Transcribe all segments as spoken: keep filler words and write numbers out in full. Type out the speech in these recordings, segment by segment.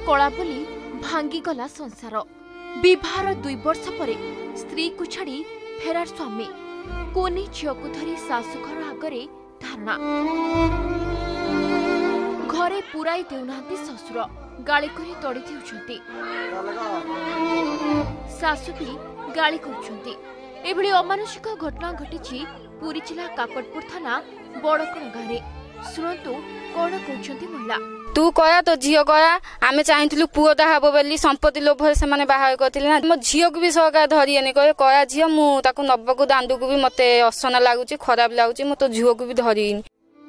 कला बोली भांगीगला संसार। विवाहर दुई वर्ष पर स्त्री को छाड़ी फेरार स्वामी कोनी झील को धरी शाशुघर आगे धारणा। घरे पुराई देउना शशुर गाली करी तड़ी देउछंती, शाशु भी गाली करुछंती। एभली अमानुषिक घटना घटी पुरी जिला काकटपुर थाना बड़कण गाँव। शुणु कौन कहते महिला। तू कया तो झील कया आम चाहूँ पुओटा हम बोली संपत्ति लोभ से बाहा करते ना मो झील को भी सरकार धरिए कहे कया झील मुझे नबक दांडू को भी मत असना लगुच खराब लगुच मो तो झील को भी धरिनी।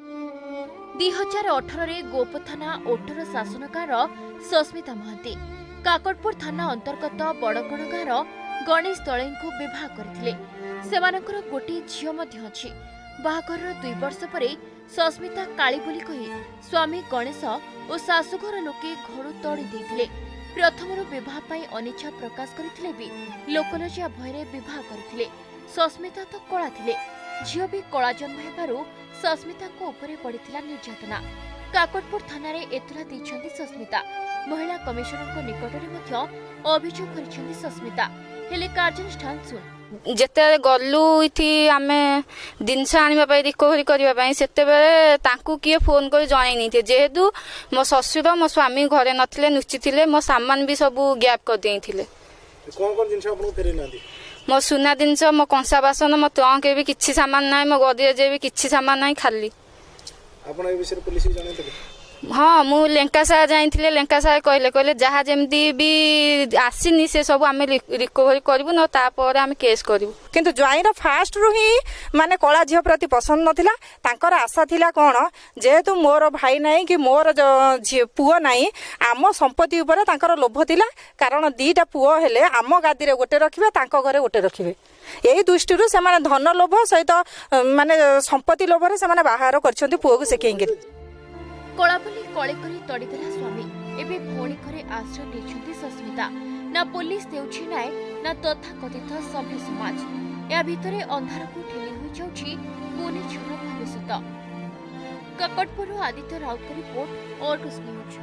दुई हजार अठर गोप थाना ओटर शासनकार सस्मिता महांती काकटपुर थाना अंतर्गत बड़कण गाँव गणेश दले को विवाह करथिले। सेमानकर गोटे झील अच्छी। बाहाघर दुई वर्ष पर सस्मिता काली बोली कही स्वामी गणेश और शाशुघर लोके घर तड़ी देथिले। प्रथमरु विवाह पाई अनिच्छा प्रकाश करथिले भी लोकलज्जा भयरे विवाह करथिले। सस्मिता तो कला थिले, झील भी कला जन्म हेबारु सस्मिता को ऊपर पड़िथिला निर्यातना। काकटपुर थाना रे एतला दैछंती सस्मिता। महिला कमिशनर को निकटरे मध्य अभियोग करिसेंती सस्मिता, हेले कार्यानुष्ठान सुन। जेते गलु इथि आमे जिनस आनिबा रिकवरी करबा से किए फोन कर जन जेहेतु मो ससुर मो स्वामी घरे नथिले नुची थिले मो सामान भी सब गैप कर देइथिले। कोन कोन जिनस आपन फेरे नादी मो सुना जिनस मो कंसा बासन मो टंके भी किछि सामान नाही मो गदिए जे भी किछि सामान नाही खाली। आपन ए विषय पुलिस जणैतले? हाँ मु लेंका सार जाइथिले लेंका सार कहले कहले जहा जेमती भी आसीनी से सब आमे रिकवरी करबु न तापर आमे केस करबु। किंतु ज्वाइर फास्ट रु ही माने कला झील प्रति पसंद नथिला। तांकर आशा थिला कोन जेहेतु मोर भाई नाही कि मोर पुओ नाही आम संपत्ति ऊपर तांकर लोभ थिला। कारण दीटा पुओ हेले आम गादी रे गोटे रखिबे तांको घरे गोटे रखिबे। एही दृष्टिरु से माने धन लोभ सहित माने संपत्ति लोभरे से माने बाहार करछंती पुओ को सेकेंगे। कला बोली कले करी तड़ीदेला स्वामी। एबे भौणी घरे आश्रय नेछंती सस्मिता। ना पुलिस देउछि नाय ना तथाकथित सभ्य समाज। या भितरे अंधार को ठेली होई जाउछि कोनी झील भविष्यत। Kakatpur Aditya Raut report Argus news.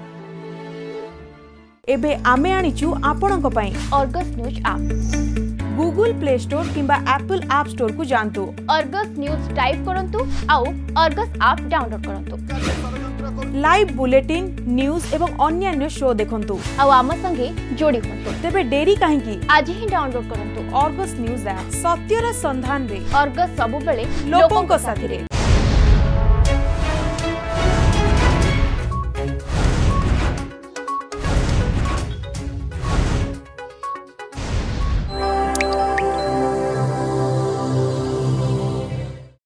एबे आमे आनिचु आपणक पई Argus news app Google Play store किंबा एप्पल ऐप स्टोर को जानतु अर्गस न्यूज टाइप करंतु आउ अर्गस ऐप डाउनलोड करंतु। लाइव बुलेटिन न्यूज एवं अन्यान्य शो देखंतु आउ आम संगे जोड़ी होंतु। तेबे डेरी काहेकि आज ही डाउनलोड करंतु अर्गस न्यूज ऐप। सत्यर संधान रे अर्गस सबु बेले लोकों को साथी रे।